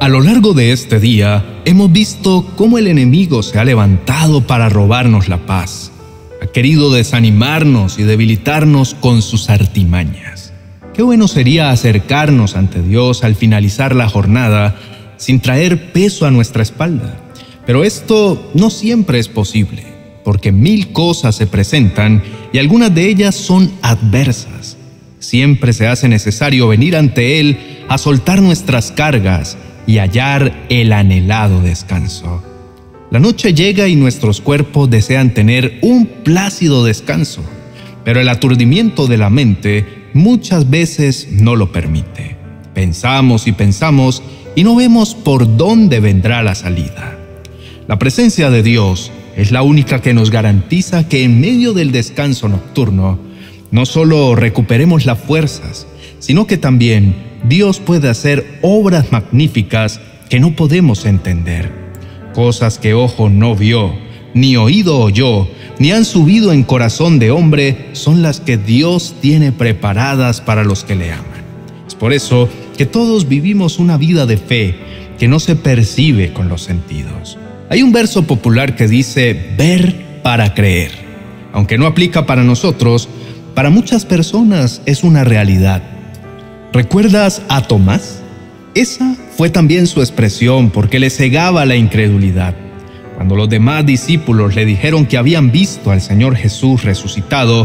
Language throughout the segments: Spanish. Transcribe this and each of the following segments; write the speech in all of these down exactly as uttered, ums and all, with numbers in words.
A lo largo de este día, hemos visto cómo el enemigo se ha levantado para robarnos la paz. Ha querido desanimarnos y debilitarnos con sus artimañas. Qué bueno sería acercarnos ante Dios al finalizar la jornada sin traer peso a nuestra espalda. Pero esto no siempre es posible, porque mil cosas se presentan y algunas de ellas son adversas. Siempre se hace necesario venir ante Él a soltar nuestras cargas y hallar el anhelado descanso. La noche llega y nuestros cuerpos desean tener un plácido descanso, pero el aturdimiento de la mente muchas veces no lo permite. Pensamos y pensamos y no vemos por dónde vendrá la salida. La presencia de Dios es la única que nos garantiza que en medio del descanso nocturno no solo recuperemos las fuerzas, sino que también Dios puede hacer obras magníficas que no podemos entender. Cosas que ojo no vio, ni oído oyó, ni han subido en corazón de hombre, son las que Dios tiene preparadas para los que le aman. Es por eso que todos vivimos una vida de fe que no se percibe con los sentidos. Hay un verso popular que dice, ver para creer. Aunque no aplica para nosotros, para muchas personas es una realidad. ¿Recuerdas a Tomás? Esa fue también su expresión porque le cegaba la incredulidad. Cuando los demás discípulos le dijeron que habían visto al Señor Jesús resucitado,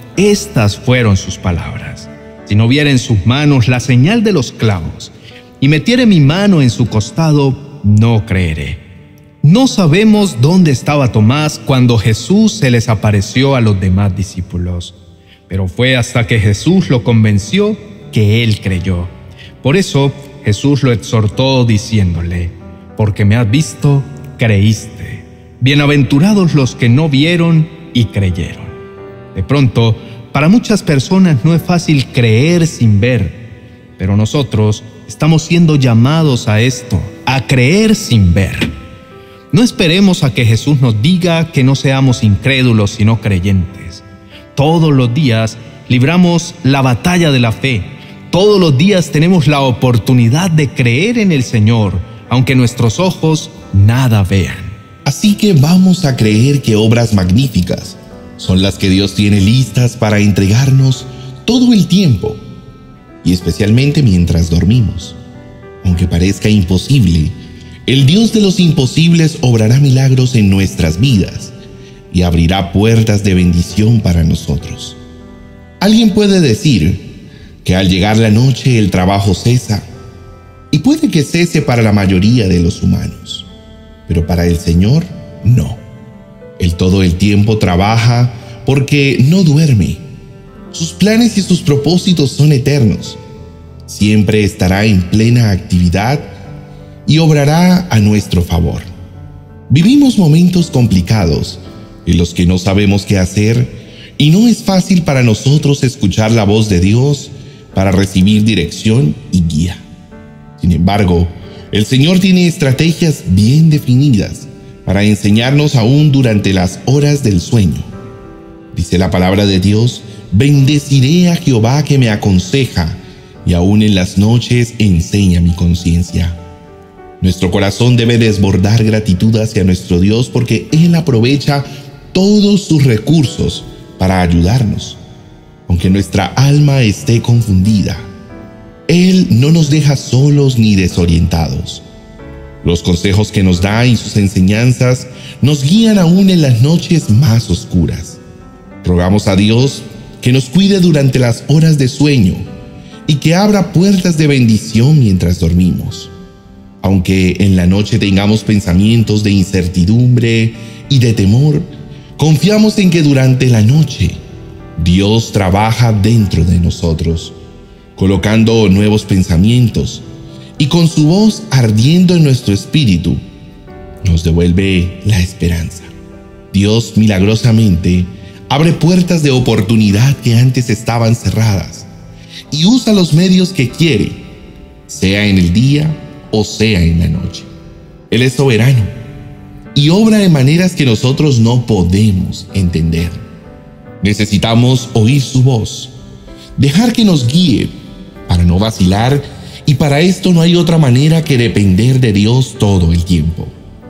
estas fueron sus palabras. Si no viera en sus manos la señal de los clavos y metiere mi mano en su costado, no creeré. No sabemos dónde estaba Tomás cuando Jesús se les apareció a los demás discípulos, pero fue hasta que Jesús lo convenció que él creyó. Por eso Jesús lo exhortó diciéndole, porque me has visto, creíste. Bienaventurados los que no vieron y creyeron. De pronto, para muchas personas no es fácil creer sin ver, pero nosotros estamos siendo llamados a esto, a creer sin ver. No esperemos a que Jesús nos diga que no seamos incrédulos sino creyentes. Todos los días libramos la batalla de la fe. Todos los días tenemos la oportunidad de creer en el Señor, aunque nuestros ojos nada vean. Así que vamos a creer que obras magníficas son las que Dios tiene listas para entregarnos todo el tiempo, y especialmente mientras dormimos. Aunque parezca imposible, el Dios de los imposibles obrará milagros en nuestras vidas y abrirá puertas de bendición para nosotros. Alguien puede decir que al llegar la noche el trabajo cesa, y puede que cese para la mayoría de los humanos, pero para el Señor no. Él todo el tiempo trabaja porque no duerme. Sus planes y sus propósitos son eternos. Siempre estará en plena actividad y obrará a nuestro favor. Vivimos momentos complicados en los que no sabemos qué hacer y no es fácil para nosotros escuchar la voz de Dios para recibir dirección y guía. Sin embargo, el Señor tiene estrategias bien definidas para enseñarnos aún durante las horas del sueño. Dice la palabra de Dios, bendeciré a Jehová que me aconseja, y aún en las noches enseña mi conciencia. Nuestro corazón debe desbordar gratitud hacia nuestro Dios porque Él aprovecha todos sus recursos para ayudarnos. Aunque nuestra alma esté confundida, Él no nos deja solos ni desorientados. Los consejos que nos da y sus enseñanzas nos guían aún en las noches más oscuras. Rogamos a Dios que nos cuide durante las horas de sueño y que abra puertas de bendición mientras dormimos. Aunque en la noche tengamos pensamientos de incertidumbre y de temor, confiamos en que durante la noche Dios trabaja dentro de nosotros, colocando nuevos pensamientos y con su voz ardiendo en nuestro espíritu, nos devuelve la esperanza. Dios milagrosamente abre puertas de oportunidad que antes estaban cerradas y usa los medios que quiere, sea en el día o sea en la noche. Él es soberano y obra de maneras que nosotros no podemos entender. Necesitamos oír su voz, dejar que nos guíe para no vacilar Y para esto no hay otra manera que depender de Dios todo el tiempo.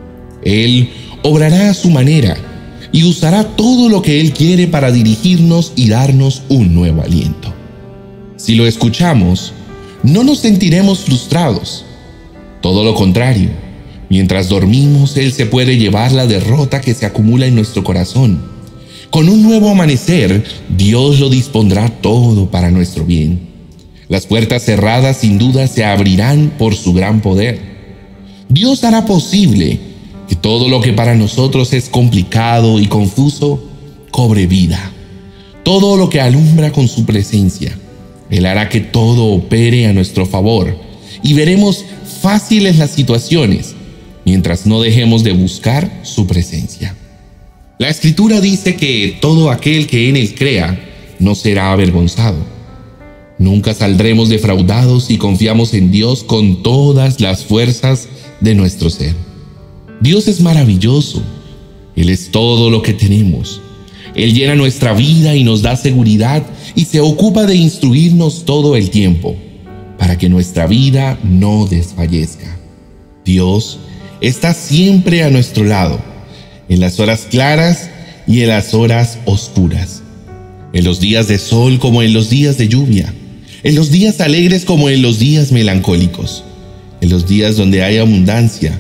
Él obrará a su manera y usará todo lo que Él quiere para dirigirnos y darnos un nuevo aliento. Si lo escuchamos, no nos sentiremos frustrados. Todo lo contrario, mientras dormimos, Él se puede llevar la derrota que se acumula en nuestro corazón. Con un nuevo amanecer, Dios lo dispondrá todo para nuestro bien. Las puertas cerradas sin duda se abrirán por su gran poder. Dios hará posible que todo lo que para nosotros es complicado y confuso cobre vida. Todo lo que alumbra con su presencia, Él hará que todo opere a nuestro favor y veremos fáciles las situaciones mientras no dejemos de buscar su presencia. La Escritura dice que todo aquel que en Él crea no será avergonzado. Nunca saldremos defraudados si confiamos en Dios con todas las fuerzas de nuestro ser. Dios es maravilloso. Él es todo lo que tenemos. Él llena nuestra vida y nos da seguridad y se ocupa de instruirnos todo el tiempo para que nuestra vida no desfallezca. Dios está siempre a nuestro lado, en las horas claras y en las horas oscuras, en los días de sol como en los días de lluvia, en los días alegres como en los días melancólicos, en los días donde hay abundancia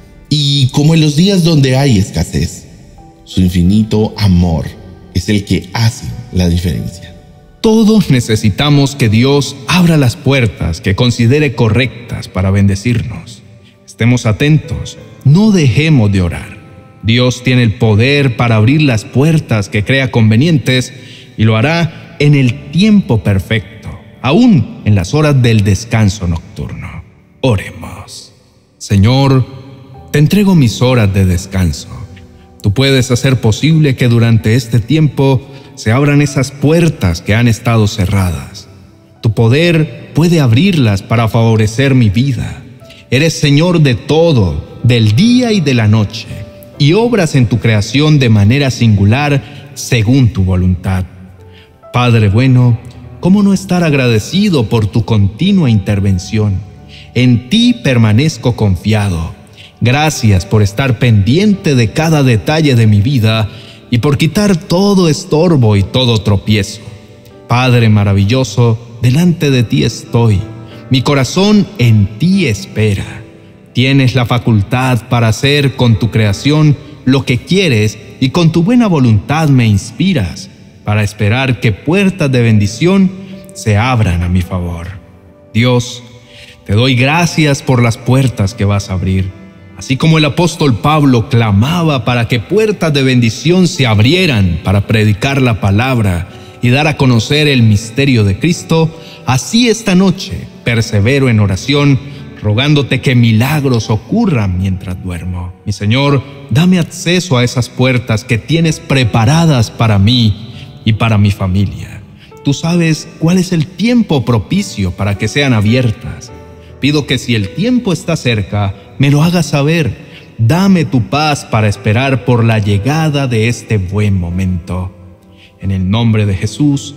y como en los días donde hay escasez. Su infinito amor es el que hace la diferencia. Todos necesitamos que Dios abra las puertas que considere correctas para bendecirnos. Estemos atentos, no dejemos de orar. Dios tiene el poder para abrir las puertas que crea convenientes y lo hará en el tiempo perfecto, aún en las horas del descanso nocturno. Oremos. Señor, te entrego mis horas de descanso. Tú puedes hacer posible que durante este tiempo se abran esas puertas que han estado cerradas. Tu poder puede abrirlas para favorecer mi vida. Eres Señor de todo, del día y de la noche, y obras en tu creación de manera singular según tu voluntad. Padre bueno, ¿cómo no estar agradecido por tu continua intervención? En ti permanezco confiado. Gracias por estar pendiente de cada detalle de mi vida y por quitar todo estorbo y todo tropiezo. Padre maravilloso, delante de ti estoy. Mi corazón en ti espera. Tienes la facultad para hacer con tu creación lo que quieres y con tu buena voluntad me inspiras para esperar que puertas de bendición se abran a mi favor. Dios, te doy gracias por las puertas que vas a abrir. Así como el apóstol Pablo clamaba para que puertas de bendición se abrieran para predicar la palabra y dar a conocer el misterio de Cristo, así esta noche persevero en oración, rogándote que milagros ocurran mientras duermo. Mi Señor, dame acceso a esas puertas que tienes preparadas para mí y para mi familia. Tú sabes cuál es el tiempo propicio para que sean abiertas. Pido que si el tiempo está cerca, me lo hagas saber. Dame tu paz para esperar por la llegada de este buen momento. En el nombre de Jesús,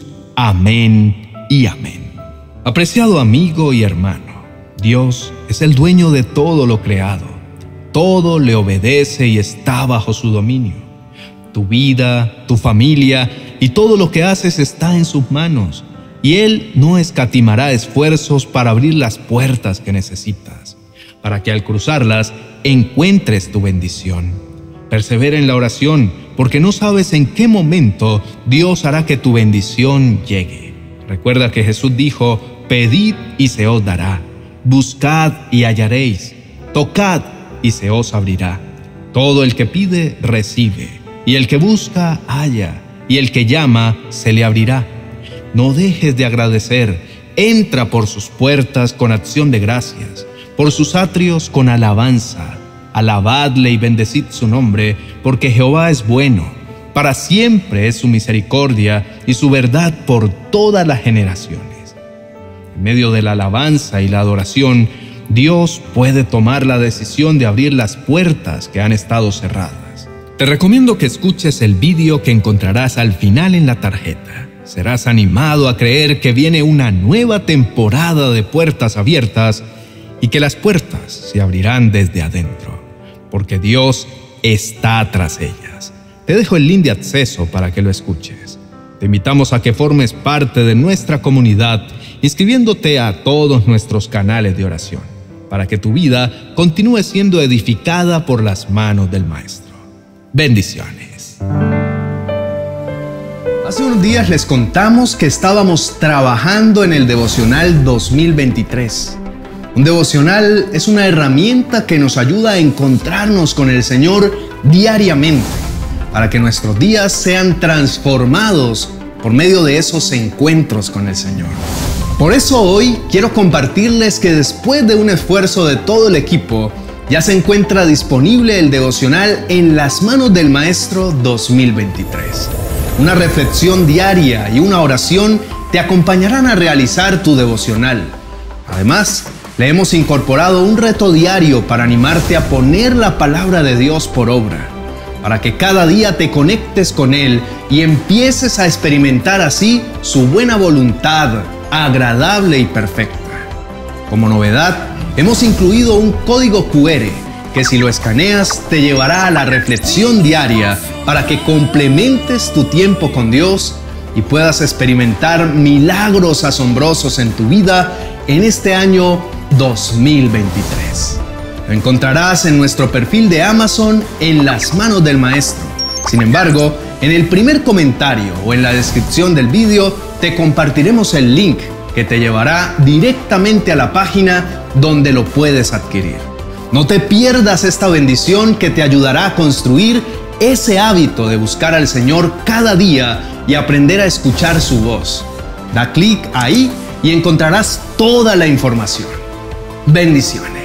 amén y amén. Apreciado amigo y hermano, Dios es el dueño de todo lo creado. Todo le obedece y está bajo su dominio. Tu vida, tu familia y todo lo que haces está en sus manos, y Él no escatimará esfuerzos para abrir las puertas que necesitas, para que al cruzarlas encuentres tu bendición. Persevera en la oración, porque no sabes en qué momento Dios hará que tu bendición llegue. Recuerda que Jesús dijo: pedid y se os dará, buscad y hallaréis, tocad y se os abrirá. Todo el que pide, recibe, y el que busca, halla, y el que llama, se le abrirá. No dejes de agradecer. Entra por sus puertas con acción de gracias, por sus atrios con alabanza. Alabadle y bendecid su nombre, porque Jehová es bueno. Para siempre es su misericordia y su verdad por todas las generaciones. En medio de la alabanza y la adoración, Dios puede tomar la decisión de abrir las puertas que han estado cerradas. Te recomiendo que escuches el vídeo que encontrarás al final en la tarjeta. serás animado a creer que viene una nueva temporada de puertas abiertas y que las puertas se abrirán desde adentro, porque Dios está tras ellas. Te dejo el link de acceso para que lo escuches. Te invitamos a que formes parte de nuestra comunidad inscribiéndote a todos nuestros canales de oración, para que tu vida continúe siendo edificada por las manos del Maestro. Bendiciones. Hace unos días les contamos que estábamos trabajando en el Devocional dos mil veintitrés. Un devocional es una herramienta que nos ayuda a encontrarnos con el Señor diariamente, para que nuestros días sean transformados por medio de esos encuentros con el Señor. Por eso hoy quiero compartirles que después de un esfuerzo de todo el equipo, ya se encuentra disponible el devocional En las manos del Maestro dos mil veintitrés. Una reflexión diaria y una oración te acompañarán a realizar tu devocional. Además, le hemos incorporado un reto diario para animarte a poner la palabra de Dios por obra, para que cada día te conectes con Él y empieces a experimentar así su buena voluntad, agradable y perfecta. Como novedad, hemos incluido un código cu erre que si lo escaneas te llevará a la reflexión diaria para que complementes tu tiempo con Dios y puedas experimentar milagros asombrosos en tu vida en este año dos mil veintitrés. Lo encontrarás en nuestro perfil de Amazon En las manos del Maestro. Sin embargo, en el primer comentario o en la descripción del vídeo te compartiremos el link que te llevará directamente a la página donde lo puedes adquirir. No te pierdas esta bendición que te ayudará a construir ese hábito de buscar al Señor cada día y aprender a escuchar su voz. Da clic ahí y encontrarás toda la información. Bendiciones.